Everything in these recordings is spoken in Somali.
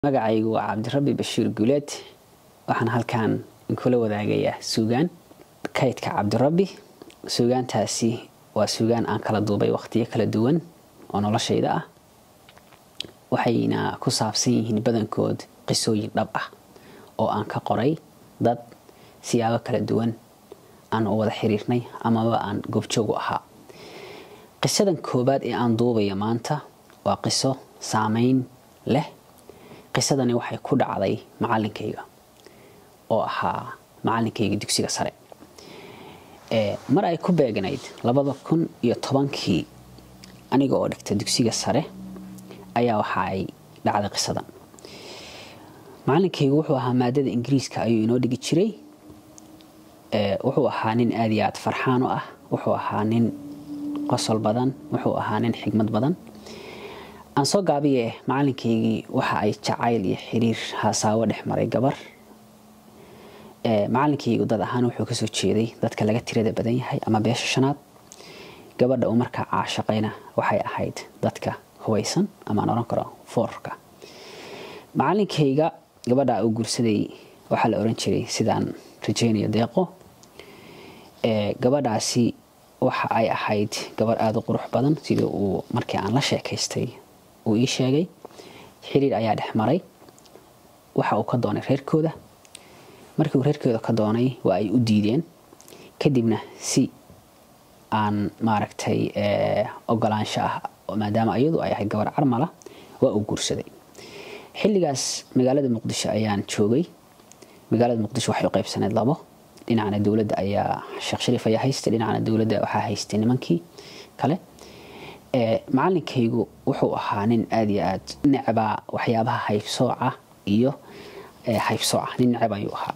magacaygu waa Cabdirabbi Bashiir Guuleed waxaan halkaan kula wadaagayaa suugaan kaydka Cabdirabbi suugaantaasi waa suugaan aan kala duubay waqtiyo kala duwan oo noloshayda ah waxayna ku saabsan yihiin badankood qisooyin dhab ah oo aan ka qoray dad siyaabo kala duwan aan u wada xiriirnay amaba aan goobjoog u ahaa qisadan koobaad ee aan duubayo maanta waa qiso saameyn leh qisadani waxay ku dhacday macallinkayga oo ahaa macallinkayga dugsiga sare mar ay ku beegnayd 2010kii aniga oo dhigtay dugsiga sare ayaa waxa ay dhacday qisadan macallinkaygu wuxuu ahaa maadada Ingiriiska ayuu inoo dhigi jiray wuxuu ahaa nin aad iyo aad farxaan u ah wuxuu ahaa nin qosol badan wuxuu ahaa nin xigmad badan aan soo gaabiye macallinkaygii waxa ay jacayl iyo xiriir haasawo dhex maray gabar macallinkaygu dad ahaan wuxuu ka soo jeeday dadka laga tirada badan yahay ama beesha shanaad gabadha uu markaa caashaqayna waxay ahayd dadka hubaysan ama aan oran karo foorka macallinkayga gabadha uu guursaday waxa la oran jiray sidaan rajaynayo deeqo gabadhaasi waxa ay ahayd gabar aad u qurux badan sidii uu markii aan la sheekaystay uu ii sheegay xiriir ayaa dhex maray waxa uu ka doonay reerkooda markii uu reerkooda ka doonay waa ay u diideen kadibna si aan maaragtay ogolaansho ah maadaama iyadu ay ahayd gabar carmala waa uu guursaday xilligaas magaalada Muqdisho ayaan joogay magaalada Muqdisho waxay u qaybsaneed labo dhinacna dawladda ayaa Sheekh Shariif ayaa haystay dhinacna dawladda waxa haystay nimankii kale macallinkaygu wuxuu ahaa nin aad iyo aad necba waxyaabaha haybsooca iyo haybsooca nin necba ayuu ahaa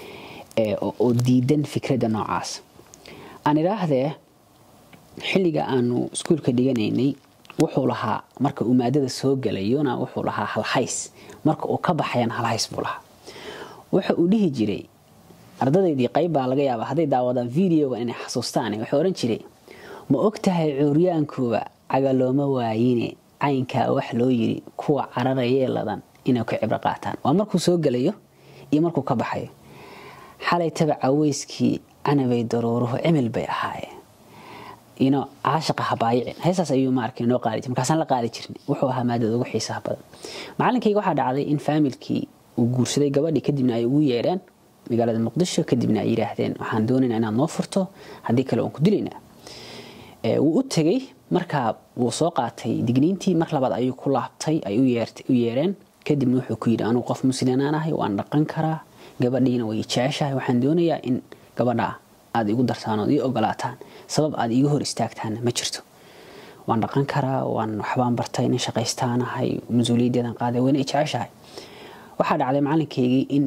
oo diidan fikradda noocaas aan iraahdee xilliga aanu iskuulka dhiganaynay wuxuu lahaa marka uu maadada soo galayona wuxuu lahaa halhays marka uu ka baxayna halhays buu lahaa waxa uu dhihi jiray ardadeydii qayb baa laga yaabaa haday daawadaan videoga inay xasuustaan waxay oran jiray ma ogtahay cuuriyaankooda agalooma waayine caynka wax loo yiri kuwa cararayee ladan inay ka cibra qaataan waa markuu soo galayo iyo markuu ka baxayo xalay tabaca weyskii anabay daruuruhu cimil bay ahaayeen caashaqa habaayicin heesaas ayuu markii noo qaali jiray markaasaan la qaali jirnay wuxuu ahaa maadada ugu xiisaha badan macallinkayga waxa dhacday in familkii uu guursaday gabadhii kadibna ay ugu yeereen magaalada Muqdisho kadibna ay yiraahdeen waxaan doonaynaa inaad noo furto hadii kale aan ku dilaynaa wuu u tagay markaa wuu soo qaatay digniintii mar labaad ayuu ku laabtay ay u yeereen kadibna wuxuu ku yiri anigu qof muslim aan ahay waan dhaqan karaa gabadhiina way jeceshahay waxaan doonayaa in gabadha aad igu dartaan oo ii ogolaataan sabab aad igu hor istaagtaan ma jirto waan dhaqan karaa waan waxbaan bartay in shaqaystaanahay mas'uuliyadeedan qaaday wayna jeceshahay waxa dhacday macallinkaygii in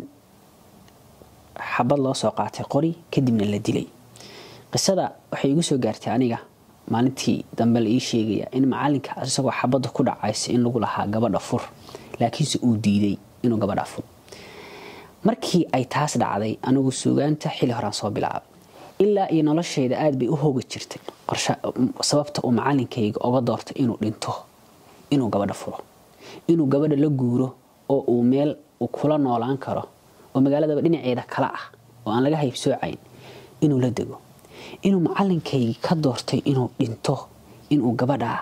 xabad loo soo qaatay qori kadibna la dilay qisada waxay igu soo gaartay aniga maalintii dambe la ii sheegaya in macallinka asagoo xabada ku dhacaysa in lagu lahaa gabadha fur laakiinse uu diiday inuu gabadha fur markii ay taas dhacday anigu suugaanta xilli horaan soo bilaabay ilaa iyo noloshayda aad bay u hooga jirtay sababta uu macallinkayga uga doortay inuu dhinto inuu gabadha furo inuu gabadha la guuro oo uu meel uu kula noolaan karo oo magaalada dhinaceeda kala ah oo aan laga haybsoocayn inuu la dego inuu macallinkayga ka doortay inuu dhinto inuu gabadha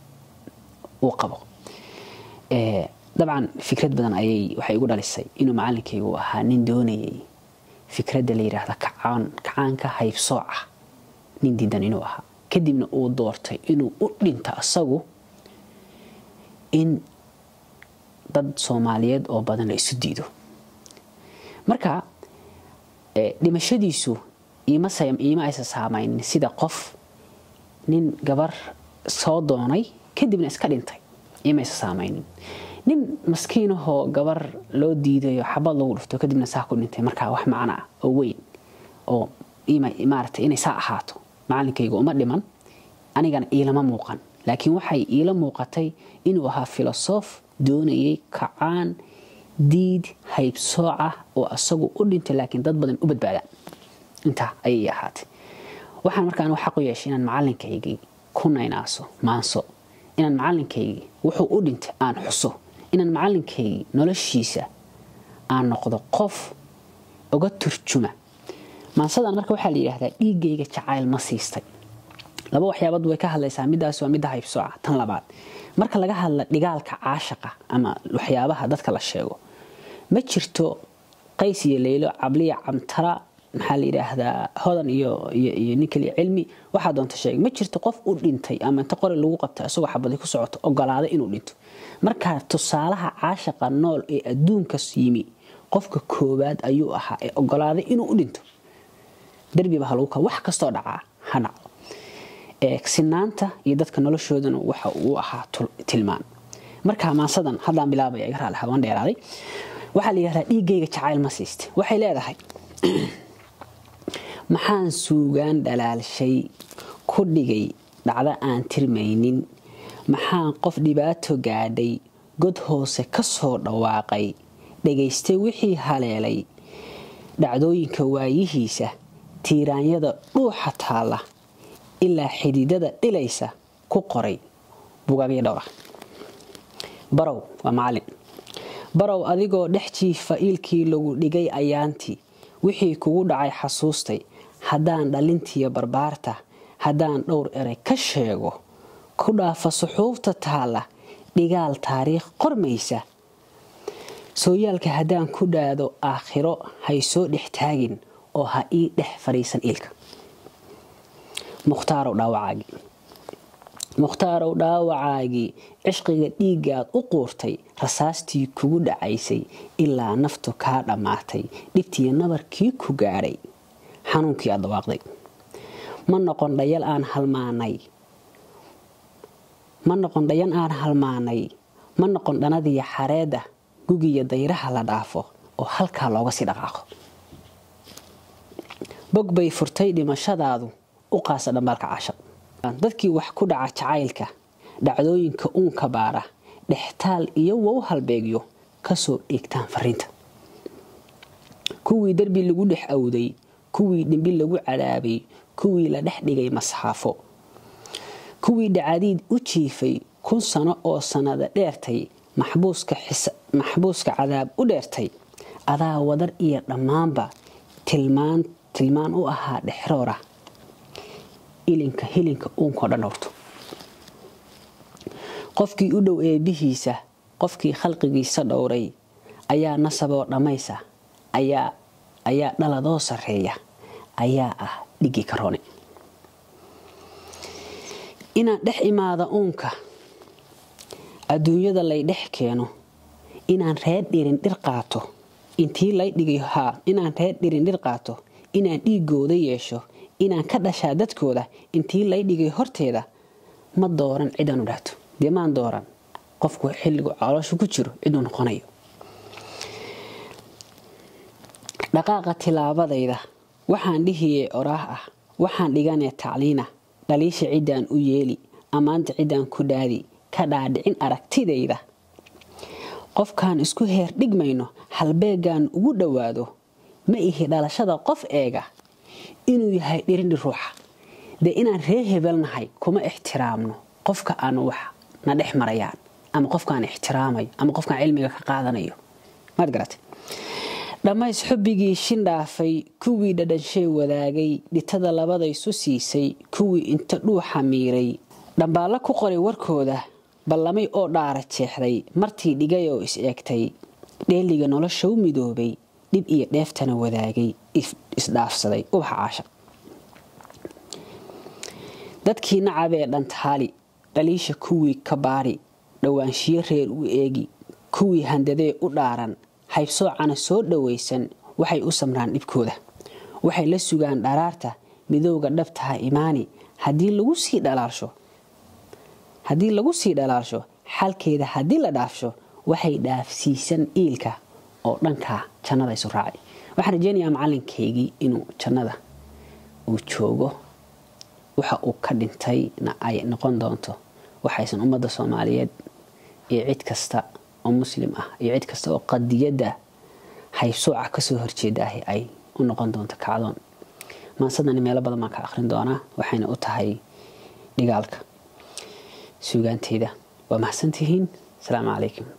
uu qabo dabcan fikrad badan waxay igu dhalisay inuu macallinkaygu ahaa nin doonayay fikradda la yiraahdo kacaanka haybsooca nin diidan inuu ahaa kadibna uu doortay inuu u dhinto asagu in dad Soomaaliyeed oo badan la isu diido marka dhimashadiisu ima aysan saamaynin sida qof nin gabar soo doonay kadibna iska dhintay ima aysan saamaynin nin maskiin ah gabar loo diidayo xabad lagu dhufto kadibna saa ku dhintay marka wax macna ah oo weyn oo imaartay inay saa ahaato macallinkaygu uma dhiman anigana ilama muuqan laakiin waxay ila muuqatay inuu ahaa filosof doonayay kacaan diid haybsooca oo asagu u dhintay laakiin dad badan u badbaada inta ayay ahaatay waxaan markaan wax xaq u yeeshay inaan macallinkayga ku naynaaso maanso inaan macallinkayga wuxuu u dhintay aan xuso inaan macallinkayga noloshiisa aan noqdo qof uga turjuma maansadan marka waxaa la yiraahdaa dhiigayga jacayl ma siistay laba waxyaabad way ka hadlaysaa midaas waa mid haybsooca tan labaad marka laga hadla dhigaalka caashiqa ama waxyaabaha dadka la sheego ma jirto qays iyo leylo cabliya camtara maxaa la yiraahdaa hodan iyo ninkali cilmi waxa doonta sheeg ma jirto qof u dhintay ama inta qori lagu qabtay asagoo xabadi ku socoto ogolaaday inuu dhinto marka tusaalaha caashiqa nool ee adduunka siimi qofka koobaad ayuu ahaa ee ogolaaday inuu u dhinto darbiba halka wax kasto dhaca hana sinaanta iyo dadka noloshoodana waxa uu ahaa tilmaan marka maansadan hadaan bilaabay iga raali hawan dheeraaday waxa la yiraahdaa dhiigayga jacayl ma siistay waxay leedahay maxaan suugaan dhalaalshay ku dhigay dhacda aan tirmaynin maxaan qof dhibaato gaadhay god hoose ka soo dhawaaqay dhageystay wixii haleelay dhacdooyinka waayihiisa tiiraanyada dhuuxa taala ilaa xididada dhilaysa ku qoray buugaagyo dhowr ah barow waa macallin barow adigoo dhex jiifa ilkii lagu dhigay ayaantii wixii kugu dhacay xasuustay haddaan dhalintiyo barbaarta haddaan dhowr eray ka sheego ku dhaafa suxuufta taala dhigaal taariikh qormaysa sooyaalka haddaan ku dhaado aakhiro hay soo dhex taagin oo ha ii dhex fariisan ilka mukhtarow dhaawacaagii cishqiga dhiigaad u quurtay rasaastii kugu dhacaysay ilaa naftu kaa dhammaatay dhibtiyo nabarkii ku gaadhay xanuunkii aad dhawaaqday ma noqon dhayan aan halmaanay ma noqon dhanadiya xareeda gugiya dayraha la dhaafo oo halkaa looga sii dhaqaaqo bog bay furtay dhimashadaadu u qaasa dhambalka caashaq dadkii wax ku dhaca jacaylka dhacdooyinka uunka baara dhextaal iyo wow halbeegyo kasoo dhigtaan fariinta kuwii darbi lagu dhex awday kuwii dhimbi lagu cadaabay kuwii la dhex dhigay masxaafo kuwii dhacadiid u jiifay 1 sano oo sanada dheertay maxbuuska cadaab u dheertay adaa wadar iyo dhammaanba tilmaan u ahaa dhexroora hilinka uunko dhan horto qofkii u dhow eebihiisa qofkii khalqigiisa dhowray ayaa nasaboo dhamaysa ayaa dhaladoo sareeya ayaa ah dhigi karoone inaan dhex imaada uunka adduunyada lay dhex keeno inaan reer dhirin dhir qaato intii lay dhigay inaan reer dhirin dhir qaato inaan dhiigooda yeesho inaan ka dhashaa dadkooda intii lay dhigay horteeda ma dooran cidan u dhaato deemaan dooran qofku xilligu calooshu ku jiro ciduu noqonayo dhaqaaqa tilaabadayda waxaan dhihiyay oraah ah waxaan dhiganay tacliina dhaliisha cidaan u yeeli amaanta cidaan ku dhaadi ka dhaadhicin aragtidayda qofkaan isku heer dhigmayno halbeegaan ugu dhawaado ma ihi dhalashada qof eega inuu yahay dhirindhi ruuxa de inaan reer hebelnahay kuma ixtiraamno qofka aan wax na dhex marayaan ama qofkaan ixtiraamayo ama qofkaan cilmiga ka qaadanayo maad garatay dhamays xubbigii shindhaafay kuwii dhadhanshay wadaagay dhitada labadaysu siisay kuwii inta dhuuxa miiray dhambaala ku qoray warkooda ballamay oo dhaara jeexday martii dhigay oo is eegtay dheeliga nolosha u midoobay dib iyo dheeftana wadaagay isdhaafsaday ubaxa caashaq dadkii nacabee dhantaali dhaliisha kuwii ka baari dhawaanshiyo reer u eegi kuwii handadee u dhaaran haybsoocana soo dhawaysan waxay u samraan dhibkooda waxay la sugaan dharaarta midowga dhabtaha imaani haddii lagu sii dhalaalsho xalkeeda haddii la dhaafsho waxay dhaafsiisan iilka oo dhanka jannada isu raacay waxaan rajeynayaa macalinkaygii inuu jannada uu joogo waxa uu ka dhintayna ay noqon doonto waxaysan ummadda Soomaaliyeed iyo cid kasta oo muslim ah iyo cid kasta oo qadiyada haybsooca ka soo horjeedahay ay u noqon doonto kacdoon maansadani meelo badan ma ka akhrin doona waxayna u tahay dhigaalka suugaanteeda waa mahadsantihiin. Assalaamu calaykum.